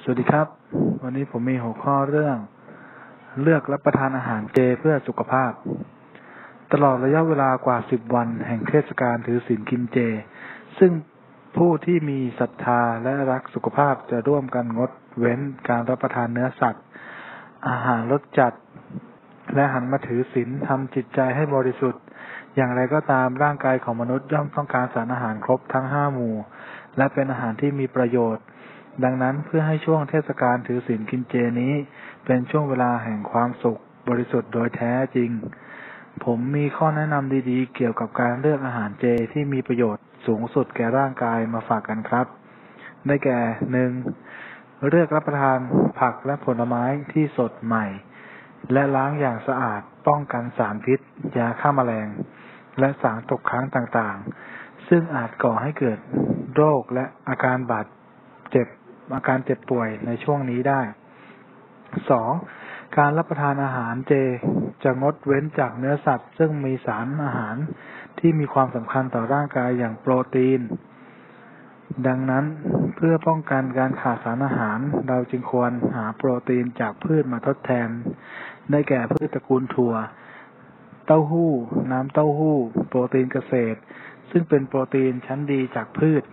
สวัสดีครับวันนี้ผมมีหัวข้อเรื่องเลือกรับประทานอาหารเจเพื่อสุขภาพตลอดระยะเวลากว่า10 วันแห่งเทศกาลถือศีลกินเจซึ่งผู้ที่มีศรัทธาและรักสุขภาพจะร่วมกันงดเว้นการรับประทานเนื้อสัตว์อาหารรสจัดและหันมาถือศีลทำจิตใจให้บริสุทธิ์อย่างไรก็ตามร่างกายของมนุษย์ย่อมต้องการสารอาหารครบทั้ง5 หมู่และเป็นอาหารที่มีประโยชน์ดังนั้นเพื่อให้ช่วงเทศกาลถือศีลกินเจนี้เป็นช่วงเวลาแห่งความสุขบริสุทธิ์โดยแท้จริงผมมีข้อแนะนำดีๆเกี่ยวกับการเลือกอาหารเจที่มีประโยชน์สูงสุดแก่ร่างกายมาฝากกันครับได้แก่ 1. เลือกรับประทานผักและผลไม้ที่สดใหม่และล้างอย่างสะอาดป้องกันสารพิษยาฆ่าแมลงและสารตกค้างต่างๆซึ่งอาจก่อให้เกิดโรคและอาการเจ็บป่วยในช่วงนี้ได้ 2. การรับประทานอาหารเจจะงดเว้นจากเนื้อสัตว์ซึ่งมีสารอาหารที่มีความสำคัญต่อร่างกายอย่างโปรตีนดังนั้นเพื่อป้องกันการขาดสารอาหารเราจึงควรหาโปรตีนจากพืชมาทดแทนได้แก่พืชตระกูลถั่วเต้าหู้น้ำเต้าหู้โปรตีนเกษตรซึ่งเป็นโปรตีนชั้นดีจากพืช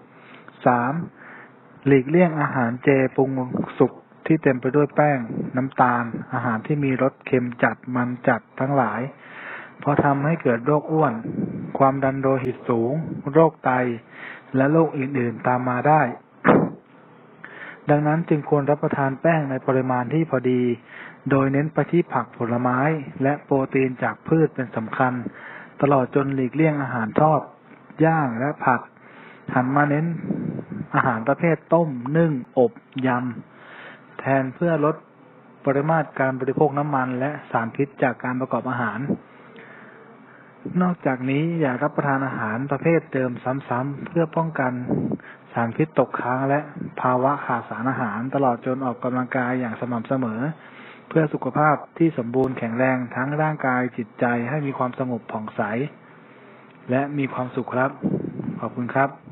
3. หลีกเลี่ยงอาหารเจปรุงสุกที่เต็มไปด้วยแป้งน้ำตาลอาหารที่มีรสเค็มจัดมันจัดทั้งหลายเพราะทำให้เกิดโรคอ้วนความดันโลหิตสูงโรคไตและโรคอื่นๆตามมาได้ ดังนั้นจึงควรรับประทานแป้งในปริมาณที่พอดีโดยเน้นไปที่ผักผลไม้และโปรตีนจากพืชเป็นสำคัญตลอดจนหลีกเลี่ยงอาหารทอดย่างและผัดหันมาเน้นอาหารประเภทต้มนึ่งอบยำแทนเพื่อลดปริมาตรการบริโภคน้ำมันและสารพิษจากการประกอบอาหารนอกจากนี้อย่ารับประทานอาหารประเภทเดิมซ้ำๆเพื่อป้องกันสารพิษตกค้างและภาวะขาดสารอาหารตลอดจนออกกำลังกายอย่างสม่ำเสมอเพื่อสุขภาพที่สมบูรณ์แข็งแรงทั้งร่างกายจิตใจให้มีความสงบผ่องใสและมีความสุขครับขอบคุณครับ